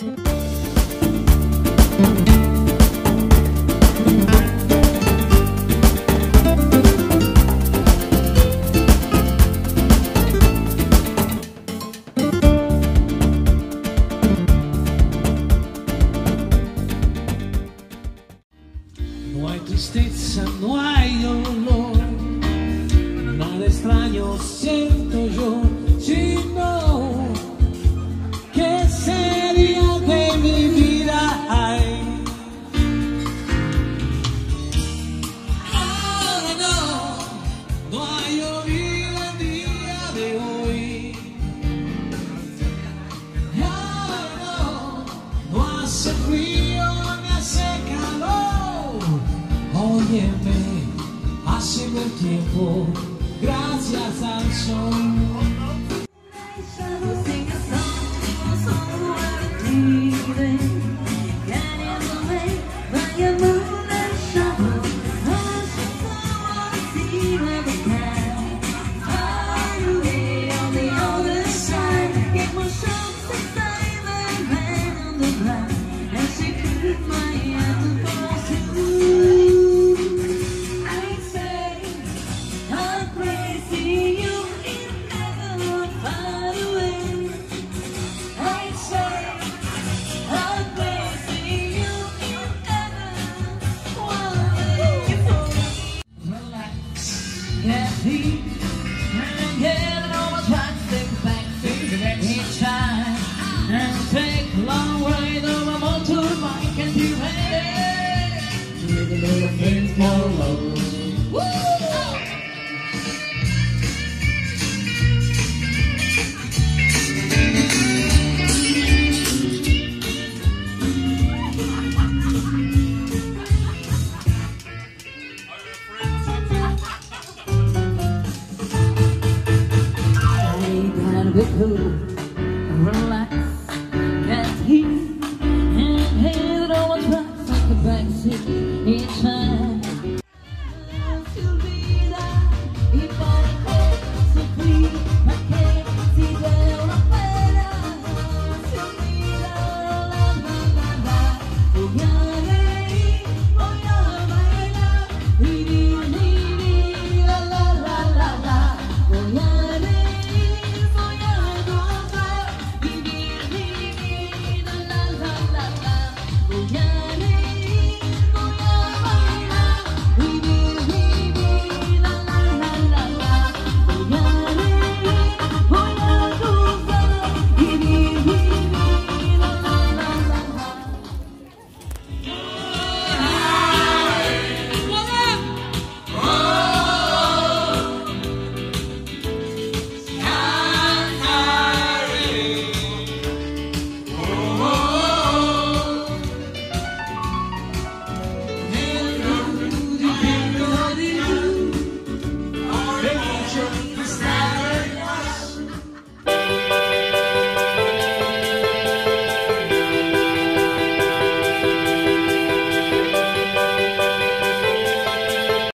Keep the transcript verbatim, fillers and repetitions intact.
No hay tristeza, no hay dolor, nada extraño siento yo, sino que sería de mi vida. Ay, ahora no, no hay olvido el día de hoy. Ahora no, no hace frío ni hace calor. Óyeme, hace buen tiempo, gracias al sol. Get deep and get over track, take back things each time and take a long ride on a motorbike and be ready to make a little things more low. Woo!